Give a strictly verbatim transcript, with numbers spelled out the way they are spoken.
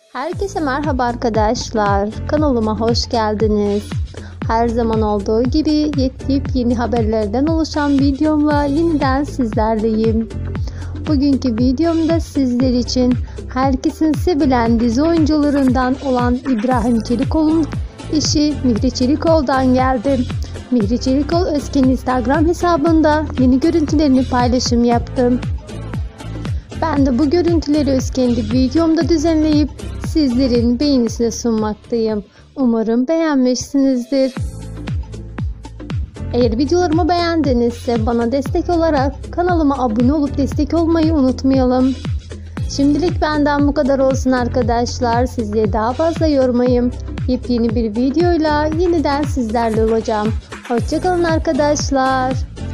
Herkese merhaba arkadaşlar. Kanalıma hoş geldiniz. Her zaman olduğu gibi yepyeni haberlerden oluşan videomla yeniden sizlerleyim. Bugünkü videomda sizler için herkesin sevilen dizi oyuncularından olan İbrahim Çelikoğlu'nun eşi Mihri Çelikoğlu'dan geldim. Mihri Çelikoğlu Özken'in Instagram hesabında yeni görüntülerini paylaşım yaptım. Ben de bu görüntüleri Özken'de videomda düzenleyip sizlerin beğenisine sunmaktayım. Umarım beğenmişsinizdir. Eğer videolarımı beğendinizse bana destek olarak kanalıma abone olup destek olmayı unutmayalım. Şimdilik benden bu kadar olsun arkadaşlar. Sizleri daha fazla yormayayım. Yepyeni bir videoyla yeniden sizlerle olacağım. Hoşçakalın arkadaşlar.